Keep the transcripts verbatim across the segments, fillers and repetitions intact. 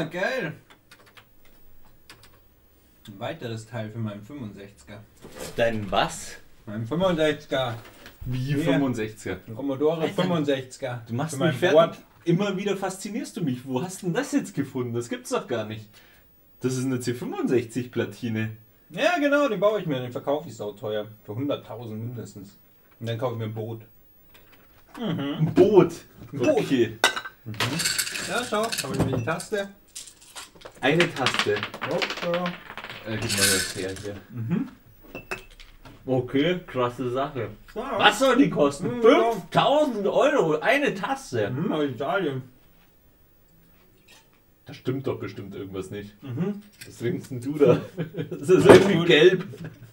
geil. Ein weiteres Teil für meinen fünfundsechziger. Dein was? Mein fünfundsechziger. Wie Hier. fünfundsechziger? Commodore Alter, fünfundsechziger. Du machst für mein mich fertig. Board. Immer wieder faszinierst du mich. Wo hast du denn das jetzt gefunden? Das gibt's doch gar nicht. Das ist eine C fünfundsechzig Platine. Ja, genau, den baue ich mir. Den verkaufe ich sauteuer. Für hunderttausend mindestens. Und dann kaufe ich mir ein Boot. Mhm. Ein Boot. Boot. Okay. Mhm. Ja, schau. Habe ich mir die Taste. Eine Taste. Oh, ja. Äh, gib mal das her hier. Mhm. Okay, krasse Sache. Ja. Was soll die kosten? Mhm, fünftausend Euro, eine Tasse. Mhm, aus Italien. Da stimmt doch bestimmt irgendwas nicht. Mhm. Was trinkst denn du da? Das ist irgendwie gelb.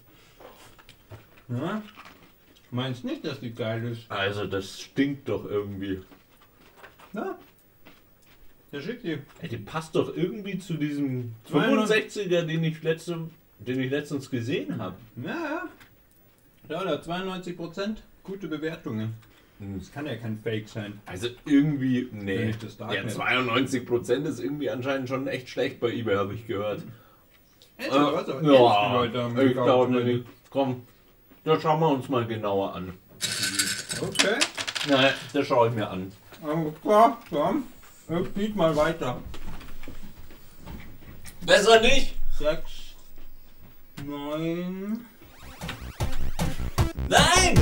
Ja. Meinst nicht, dass die geil ist? Also das stinkt doch irgendwie. Ja. Der schickt die. Ey, die passt doch irgendwie zu diesem zweiundneunzig fünfundsechziger, den ich, letzte, den ich letztens gesehen habe. Ja, ja. Ja, da hat zweiundneunzig Prozent gute Bewertungen. Das kann ja kein Fake sein. Also irgendwie, Wenn nee. ich das Ja, Darknet- zweiundneunzig Prozent ist irgendwie anscheinend schon echt schlecht bei eBay, habe ich gehört. Echt, Äh, oder was? Aber ja, die Leute haben ich gekauft, glaube weil die- nicht. Komm, das schauen wir uns mal genauer an. Okay. Nein, das schaue ich mir an. Aber klar, komm. Ich biet mal weiter. Besser nicht? Sechs, neun. Nein!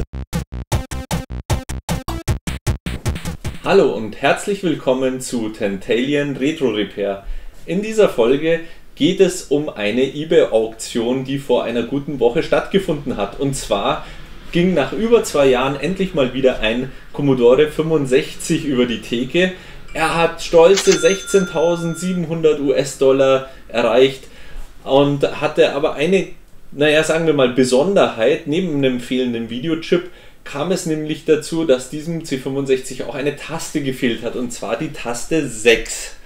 Hallo und herzlich willkommen zu Tantalian Retro Repair. In dieser Folge geht es um eine eBay-Auktion, die vor einer guten Woche stattgefunden hat. Und zwar ging nach über zwei Jahren endlich mal wieder ein Commodore fünfundsechzig über die Theke. Er hat stolze sechzehntausendsiebenhundert US-Dollar erreicht und hatte aber eine, naja, sagen wir mal, Besonderheit. Neben einem fehlenden Videochip kam es nämlich dazu, dass diesem C fünfundsechzig auch eine Taste gefehlt hat, und zwar die Taste sechs.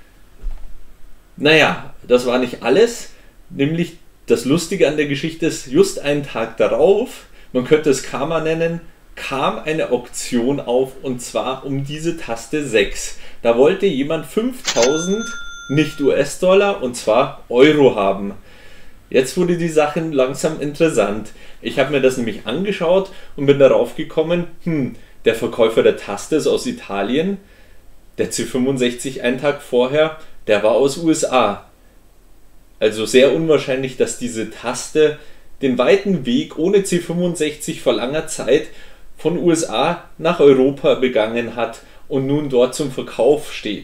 Naja, das war nicht alles. Nämlich das Lustige an der Geschichte ist, just einen Tag darauf, man könnte es Karma nennen, kam eine Auktion auf, und zwar um diese Taste sechs. Da wollte jemand fünftausend, nicht US-Dollar, und zwar Euro haben. Jetzt wurde die Sache langsam interessant. Ich habe mir das nämlich angeschaut und bin darauf gekommen, hm, der Verkäufer der Taste ist aus Italien, der C fünfundsechzig einen Tag vorher, der war aus U S A. Also sehr unwahrscheinlich, dass diese Taste den weiten Weg ohne C fünfundsechzig vor langer Zeit von U S A nach Europa begangen hat und nun dort zum Verkauf steht.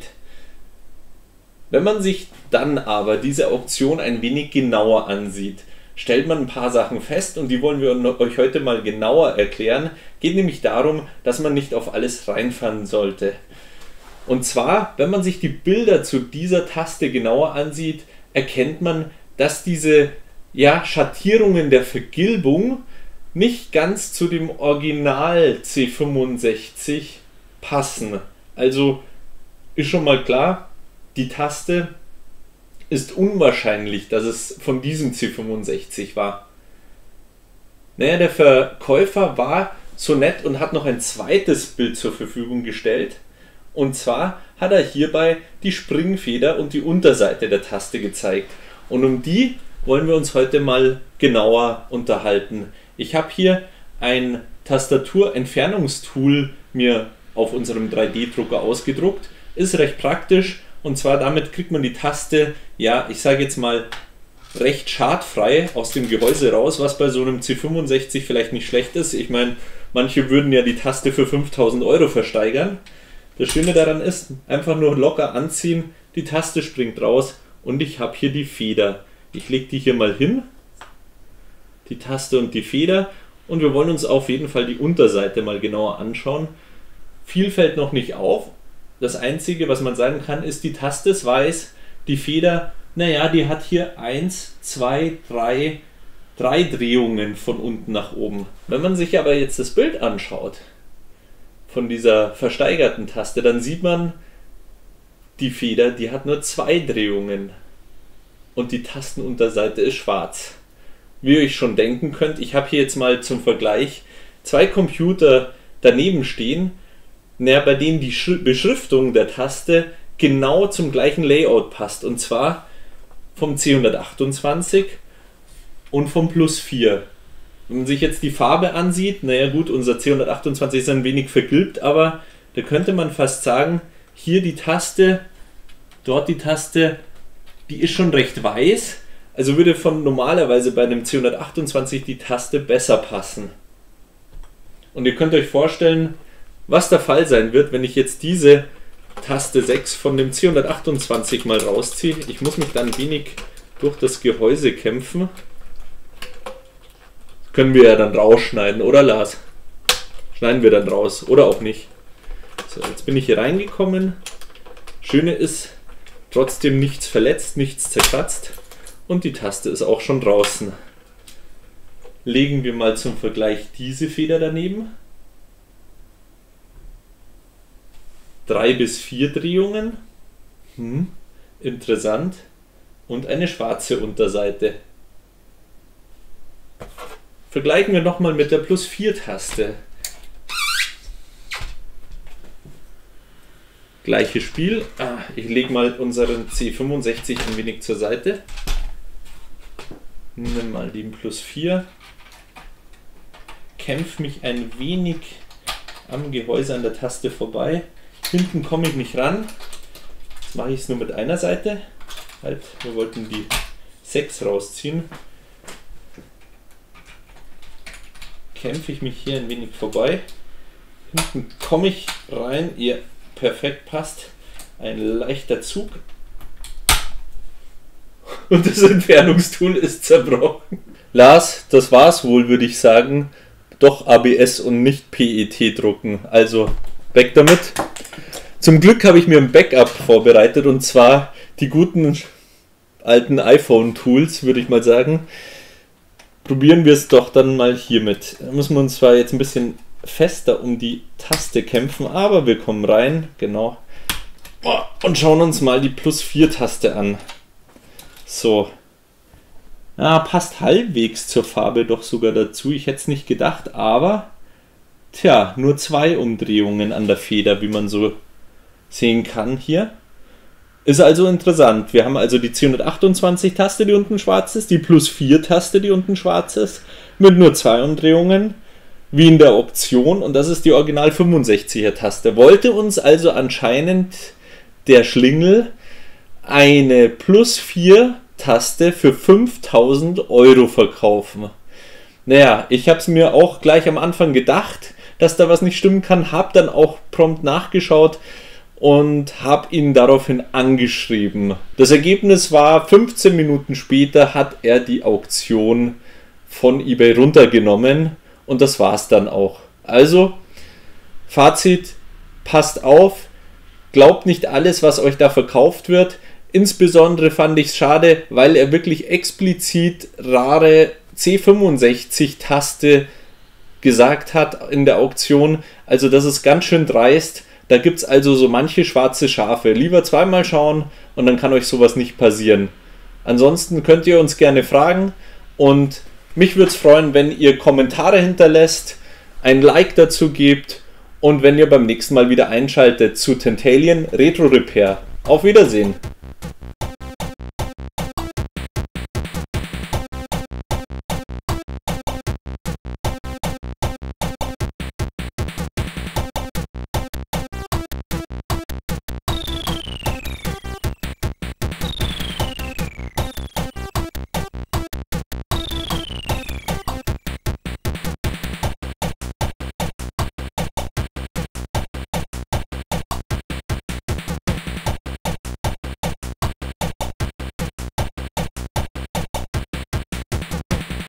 Wenn man sich dann aber diese Auktion ein wenig genauer ansieht, stellt man ein paar Sachen fest, und die wollen wir euch heute mal genauer erklären. Geht nämlich darum, dass man nicht auf alles reinfallen sollte. Und zwar, wenn man sich die Bilder zu dieser Taste genauer ansieht, erkennt man, dass diese ja, Schattierungen der Vergilbung nicht ganz zu dem Original C fünfundsechzig passen. Also ist schon mal klar, die Taste ist unwahrscheinlich, dass es von diesem C fünfundsechzig war. Naja, der Verkäufer war so nett und hat noch ein zweites Bild zur Verfügung gestellt. Und zwar hat er hierbei die Springfeder und die Unterseite der Taste gezeigt. Und um die wollen wir uns heute mal genauer unterhalten. Ich habe hier ein Tastaturentfernungstool mir auf unserem drei D Drucker ausgedruckt. Ist recht praktisch, und zwar damit kriegt man die Taste, ja, ich sage jetzt mal, recht schadfrei aus dem Gehäuse raus, was bei so einem C fünfundsechzig vielleicht nicht schlecht ist. Ich meine, manche würden ja die Taste für fünftausend Euro versteigern. Das Schöne daran ist, einfach nur locker anziehen, die Taste springt raus und ich habe hier die Feder. Ich lege die hier mal hin, die Taste und die Feder, und wir wollen uns auf jeden Fall die Unterseite mal genauer anschauen. Viel fällt noch nicht auf. Das Einzige, was man sagen kann, ist, die Taste ist weiß, die Feder, naja, die hat hier eins, zwei, drei, drei Drehungen von unten nach oben. Wenn man sich aber jetzt das Bild anschaut von dieser versteigerten Taste, dann sieht man, die Feder, die hat nur zwei Drehungen und die Tastenunterseite ist schwarz. Wie ihr euch schon denken könnt, ich habe hier jetzt mal zum Vergleich zwei Computer daneben stehen, naja, bei denen die Beschriftung der Taste genau zum gleichen Layout passt. Und zwar vom C hundertachtundzwanzig und vom Plus vier. Wenn man sich jetzt die Farbe ansieht, naja gut, unser C hundertachtundzwanzig ist ein wenig vergilbt, aber da könnte man fast sagen, hier die Taste, dort die Taste, die ist schon recht weiß. Also würde von normalerweise bei einem C hundertachtundzwanzig die Taste besser passen. Und ihr könnt euch vorstellen, was der Fall sein wird, wenn ich jetzt diese Taste sechs von dem C hundertachtundzwanzig mal rausziehe. Ich muss mich dann ein wenig durch das Gehäuse kämpfen. Das können wir ja dann rausschneiden, oder Lars? Schneiden wir dann raus, oder auch nicht. So, jetzt bin ich hier reingekommen. Schöne ist, trotzdem nichts verletzt, nichts zerkratzt. Und die Taste ist auch schon draußen. Legen wir mal zum Vergleich diese Feder daneben. Drei bis vier Drehungen. Hm, interessant. Und eine schwarze Unterseite. Vergleichen wir nochmal mit der Plus vier Taste. Gleiches Spiel. Ah, ich lege mal unseren C fünfundsechzig ein wenig zur Seite. Nimm mal den Plus vier. Kämpfe mich ein wenig am Gehäuse an der Taste vorbei. Hinten komme ich nicht ran. Jetzt mache ich es nur mit einer Seite. Halt, wir wollten die sechs rausziehen. Kämpfe ich mich hier ein wenig vorbei. Hinten komme ich rein. Ihr perfekt passt. Ein leichter Zug. Und das Entfernungstool ist zerbrochen. Lars, das war's wohl, würde ich sagen. Doch A B S und nicht P E T drucken. Also, weg damit. Zum Glück habe ich mir ein Backup vorbereitet und zwar die guten alten iPhone-Tools, würde ich mal sagen. Probieren wir es doch dann mal hiermit. Da müssen wir uns zwar jetzt ein bisschen fester um die Taste kämpfen, aber wir kommen rein, genau. Und schauen uns mal die Plus vier Taste an. So. Ja, passt halbwegs zur Farbe doch sogar dazu. Ich hätte es nicht gedacht, aber tja, nur zwei Umdrehungen an der Feder, wie man so sehen kann hier. Ist also interessant. Wir haben also die C hundertachtundzwanzig Taste, die unten schwarz ist, die Plus vier Taste, die unten schwarz ist, mit nur zwei Umdrehungen, wie in der Option. Und das ist die Original fünfundsechziger Taste. Wollte uns also anscheinend der Schlingel eine Plus vier Taste für fünftausend Euro verkaufen. Naja, ich habe es mir auch gleich am Anfang gedacht, dass da was nicht stimmen kann, habe dann auch prompt nachgeschaut und habe ihn daraufhin angeschrieben. Das Ergebnis war, fünfzehn Minuten später hat er die Auktion von eBay runtergenommen und das war's dann auch. Also, Fazit, passt auf, glaubt nicht alles, was euch da verkauft wird. Insbesondere fand ich es schade, weil er wirklich explizit rare C fünfundsechzig Taste gesagt hat in der Auktion. Also das ist ganz schön dreist. Da gibt es also so manche schwarze Schafe. Lieber zweimal schauen und dann kann euch sowas nicht passieren. Ansonsten könnt ihr uns gerne fragen und mich würde es freuen, wenn ihr Kommentare hinterlässt, ein Like dazu gebt und wenn ihr beim nächsten Mal wieder einschaltet zu Tantalien Retro Repair. Auf Wiedersehen!